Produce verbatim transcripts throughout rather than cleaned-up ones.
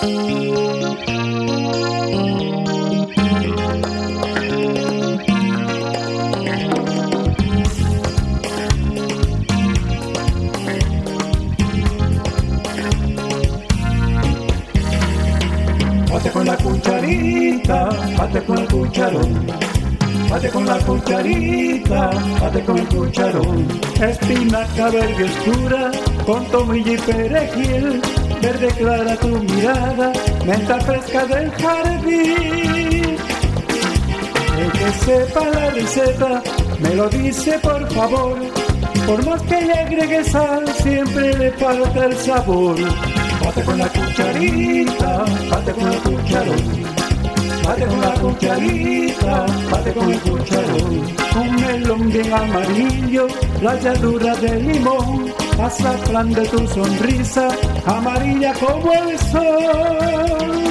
Bate con la cucharita, bate con el cucharón. Bate con la cucharita, bate con el cucharón. Espinaca verde oscura, con tomillo y perejil. Verde clara tu mirada, menta fresca del jardín. El que sepa la receta, me lo dice por favor. Por más que le agregue sal, siempre le falta el sabor. Bate con la cucharita, bate con el cucharón. Bate con la cucharita, bate con el cucharón. Un melón bien amarillo, ralladura de limón, azafrán de tu sonrisa, amarilla como el sol.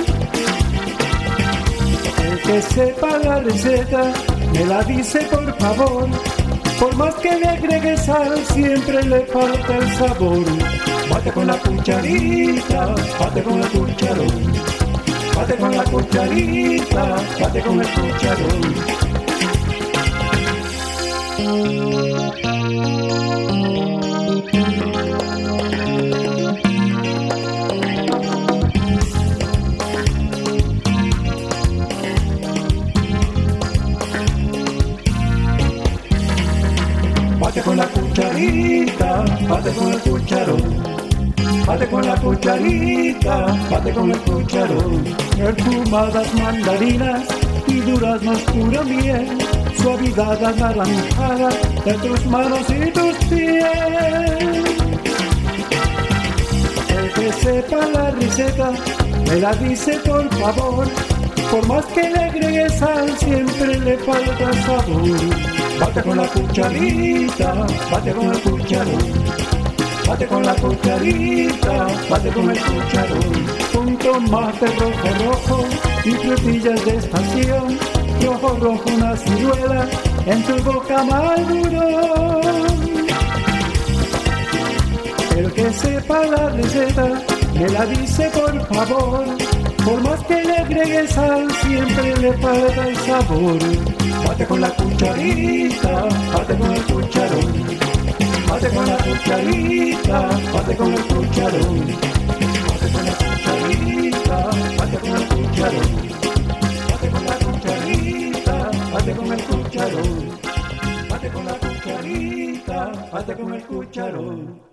El que sepa la receta, me la dice por favor. Por más que le agregue sal, siempre le falta el sabor. Bate con la cucharita, bate con el cucharón. Bate con la cucharita, bate con el cucharón. Bate con la cucharita, bate con el cucharón. Bate con la cucharita, bate con el cucharón. Perfumadas mandarinas y duraznos pura miel, suavidad anaranjada de tus manos y tus pies. El que sepa la receta, me la dice por favor. Por más que le agregue sal, siempre le falta sabor. Bate con la cucharita, bate con el cucharón. Bate con la cucharita, bate con el cucharón. Un tomate rojo rojo y frutillas de estación. Rojo rojo una ciruela en tu boca maduro. El que sepa la receta, me la dice por favor. Por más que le agregue sal, siempre le falta el sabor. Bate con la cucharita, bate con el cucharón. Bate con la cucharita, bate con el cucharón. Bate con la cucharita, bate con el cucharón. Bate con la cucharita, bate con el cucharón. Bate con la cucharita, bate con el cucharón.